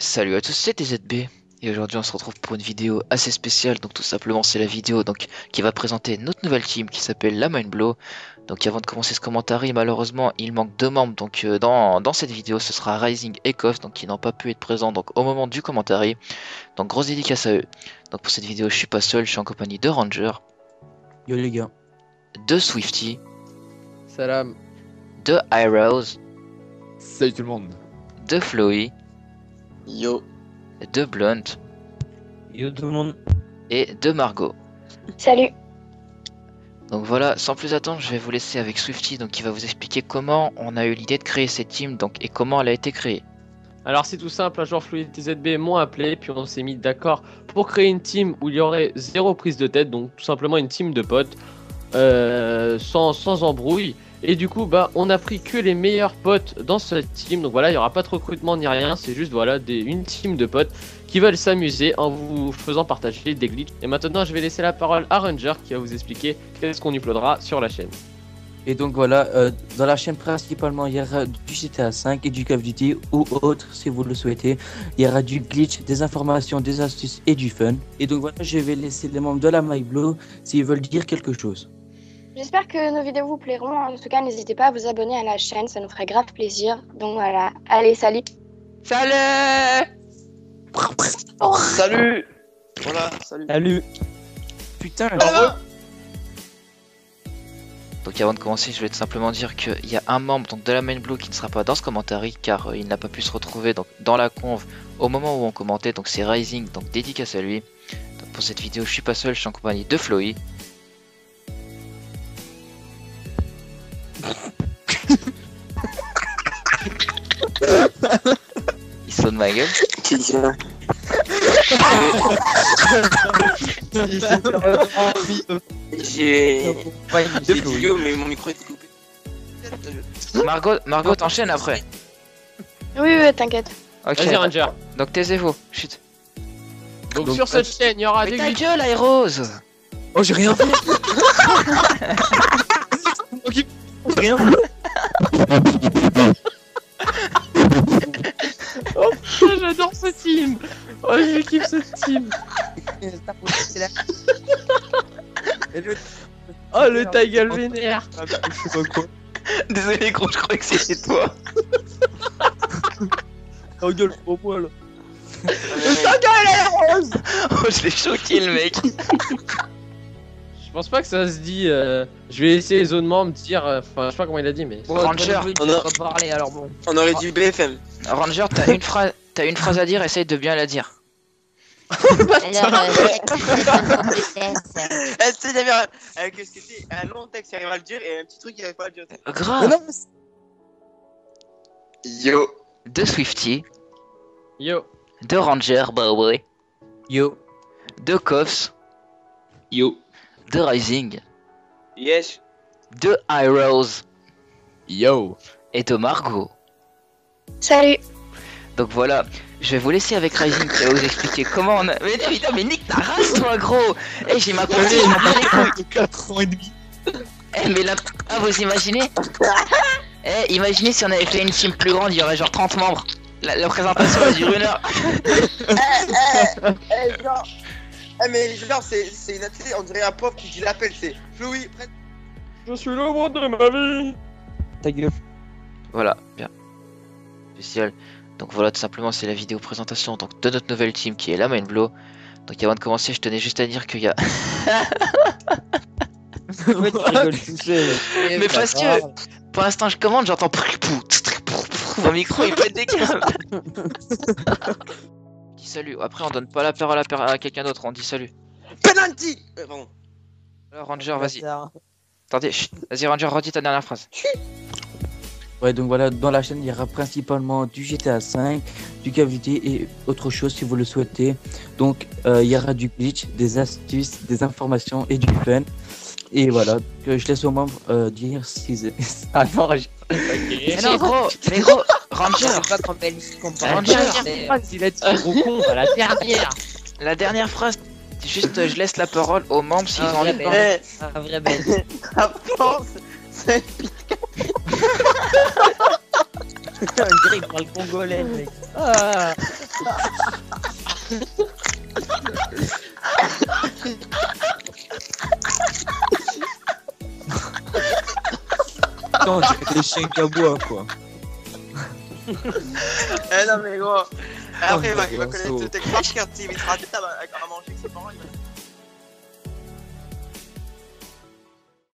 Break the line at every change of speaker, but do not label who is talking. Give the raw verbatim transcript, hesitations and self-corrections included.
Salut à tous, c'est T Z B et aujourd'hui on se retrouve pour une vidéo assez spéciale. Donc tout simplement c'est la vidéo donc qui va présenter notre nouvelle team qui s'appelle la Mindblow. Donc avant de commencer ce commentaire, malheureusement il manque deux membres donc euh, dans, dans cette vidéo ce sera Rising et Kof donc qui n'ont pas pu être présents donc au moment du commentaire. Donc grosse dédicace à eux. Donc pour cette vidéo je suis pas seul, je suis en compagnie de Ranger,
Yo les gars.
de Swifty,
Salam.
de Heroes,
Salut tout le monde.
de Flowy,
Yo.
de Blunt
Yo tout le monde.
et de Margot.
Salut.
Donc voilà, sans plus attendre, je vais vous laisser avec Swifty donc qui va vous expliquer comment on a eu l'idée de créer cette team donc et comment elle a été créée.
Alors c'est tout simple, un jour Fluid T Z B m'ont appelé, puis on s'est mis d'accord pour créer une team où il y aurait zéro prise de tête, donc tout simplement une team de potes, euh, sans, sans embrouille. Et du coup, bah, on a pris que les meilleurs potes dans cette team, donc voilà, il n'y aura pas de recrutement ni rien, c'est juste voilà des, une team de potes qui veulent s'amuser en vous faisant partager des glitches. Et maintenant, je vais laisser la parole à Ranger qui va vous expliquer qu'est-ce qu'on uploadera sur la chaîne.
Et donc voilà, euh, dans la chaîne principalement il y aura du G T A cinq et du Call of Duty ou autre si vous le souhaitez. Il y aura du glitch, des informations, des astuces et du fun. Et donc voilà, je vais laisser les membres de la Mindblow s'ils veulent dire quelque chose.
J'espère que nos vidéos vous plairont. En tout cas, n'hésitez pas à vous abonner à la chaîne, ça nous ferait grave plaisir. Donc voilà, allez, salut.
Salut.
Salut. Voilà, salut.
Salut. Putain.
Donc avant de commencer, je vais tout simplement dire qu'il y a un membre donc, de la Mindblow qui ne sera pas dans ce commentaire car euh, il n'a pas pu se retrouver donc, dans la conve au moment où on commentait, donc c'est Rising, donc dédicace à lui. Donc, pour cette vidéo, je suis pas seul, je suis en compagnie de Flowy. Il sonne ma gueule.
J'ai deux vidéos, mais mon micro est coupé.
Margot, Margot t'enchaînes après.
Oui, oui, t'inquiète.
Ok.
Vas-y Ranger.
Donc taisez-vous. Chut.
Donc,
Donc,
sur cette chaîne, il y aura
Mais
des
ta
glitches.
gueule, Aérose.
Oh j'ai rien fait. J'ai rien fait.
Oh putain, j'adore ce team. Oh, je kiffe ce team. Oh, le ta gueule vénère.
Je sais pas quoi.
Désolé gros, je croyais que c'était toi.
Oh gueule pour moi là.
Oh, je l'ai choqué le mec.
Je pense pas que ça se dit. euh, Je vais essayer zonement me dire. euh, Enfin, je sais pas comment il a dit, mais.
Ranger,
On, a...
parler alors bon.
on aurait du B F M.
Ranger, t'as une phrase, t'as une phrase à dire, essaye de bien la dire.
Alors, euh,
Eh, tu sais, j'avais un... avec ce que c'était un long texte, il arrive à le dire, et un petit truc, il arrive pas à le dire.
Grave.
Yo.
De Swifty,
Yo.
de Ranger, bah ouais,
Yo.
de Koffs,
Yo.
de Rising,
Yes.
de Heroes
Yo.
et de Margot.
Salut.
Donc voilà, je vais vous laisser avec Rising qui va vous expliquer comment on a... Mais putain, mais nique ta race toi gros. Eh j'ai ma partie, je m'en bats les couilles.
quatre ans et demi.
Eh mais là, ah vous imaginez? Eh imaginez si on avait fait une team plus grande, il y aurait genre trente membres. La, la présentation elle dure une heure.
Eh, eh, eh, genre. Eh, mais genre, c'est c'est une. Tu sais, on dirait un pauvre qui dit l'appel, c'est. Louis, prête.
Je suis le roi de ma vie.
Ta gueule.
Voilà, bien. Spécial. Donc voilà, tout simplement c'est la vidéo présentation donc, de notre nouvelle team qui est la Mindblow. Donc avant de commencer, je tenais juste à dire qu'il y a...
Ouais, tu rigoles tout seul.
Mais parce que pour l'instant je commande, j'entends... Mon micro il pète des câbles. Dis salut, après on donne pas la parole à, per- à quelqu'un d'autre, on dit salut.
Penalty. Euh, pardon.
Alors Ranger, vas-y. Attendez, chut. Vas-y Ranger, redis ta dernière phrase.
Ouais, donc voilà, dans la chaîne, il y aura principalement du G T A cinq, du Call of Duty et autre chose si vous le souhaitez. Donc, euh, il y aura du glitch, des astuces, des informations et du fun. Et voilà, que je laisse aux membres euh, dire si... Ah non, je...
Mais non gros, mais gros, Ranger,
pas quand Belgique compare.
Ranger,
Il a dit gros con à la dernière.
la dernière phrase, c'est juste euh, je laisse la parole aux membres s'ils
Un
ont
vrai
envie de
belge.
parler.
Un vrai belge.
La France, c'est.
On dirait qu'il parle congolais, le mec. Ah.
Putain, on dirait des chiens qui aboient, quoi.
Eh non mais gros. Après il va, il va
Oh,
connaître tes crash quand il sera à table à manger avec ses parents. Il va...